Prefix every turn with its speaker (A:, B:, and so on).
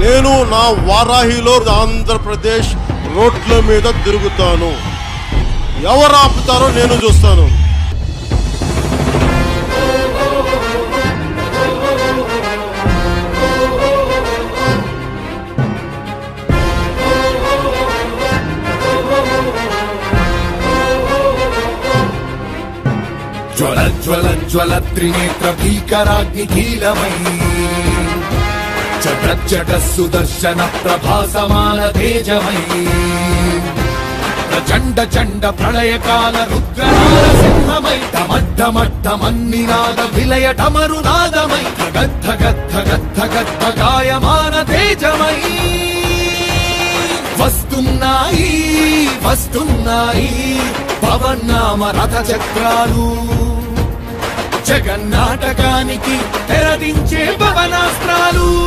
A: నేను నా వారాహిలో ఆంధ్రప్రదేశ్ రోడ్ల మీద తిరుగుతాను. ఎవరు ఆపుతారో నేను చూస్తాను.
B: జ్వల జ్వల జ్వల త్రినేత్ర భీకరాగ్నికీలమై చట సుదర్శన ప్రభాసమాన తేజమై ప్రచండ చండ ప్రళయకాల రుద్రనారసింహమై టమడ్డమడ్డమన్నినాద విలయ టమరునాదమై గద్ధ గద్ధ గద్ధ గద్ధ గాయమాన తేజమై వస్తున్నాయి వస్తున్నాయి పవన్నామ రథ చక్రాలు జగన్నాటకానికి తెరదించే పవనాస్త్రాలు.